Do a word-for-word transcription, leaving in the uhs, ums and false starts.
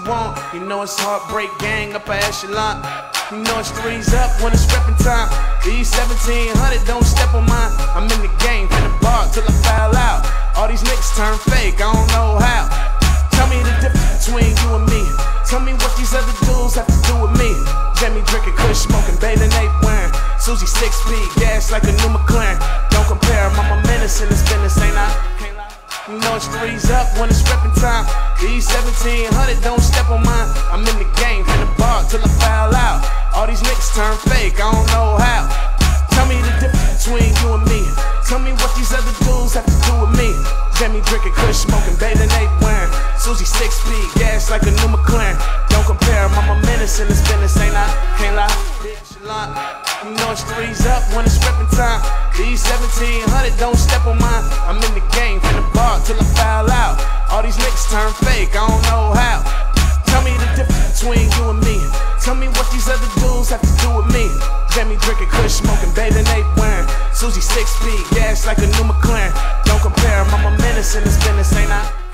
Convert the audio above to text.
want. You know it's heartbreak gang upper echelon. You know it's threes up when it's reppin' time. These seventeen hundred don't step on mine. I'm in the game, in the bar till I foul out. All these niggas turn fake, I don't know how. Tell me the difference between you and me. Tell me what these other dudes have to do with me. Jamie drinking, kush smoking, bathing ape wearing. Susie six speed, gas like a new McLaren. Don't compare, I'm a menace in this business, ain't I? You know it's threes up when it's reppin' time. These seventeen hundred don't step on mine. I'm in the game, in the bar till I foul out. All these niggas turn fake, I don't know how. Tell me the difference between you and me. Tell me what these other dudes have to do with me. Jamie drinking, kush smoking, bathing ape wearing. Susie six speed, gas like a new McLaren. Don't compare, I'm a menace in this business, ain't I? Can't lie. You know it's threes up when it's reppin' time. These seventeen hundred don't step on mine. I'm in the game, in the bar till I foul out. All these niggas turn fake, I don't know how. Tell me the difference between you and me. Tell me what these other dudes have to do with me. Jamie drinking, kush smoking, bathing ape wearing. Susie six speed, gas like a new McLaren. Don't compare, I'm a menace in this business, ain't I?